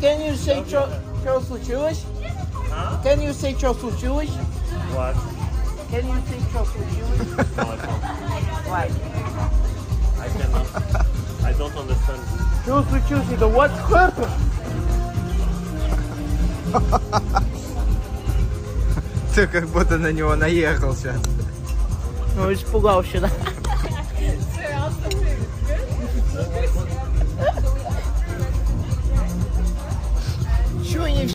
Can you say что случилось? Can you say что случилось? What? Can you say что случилось? Why? I cannot. I don't understand. Что случилось? Это what happened? Ты как будто на него наехал сейчас. Ну, испугался, да?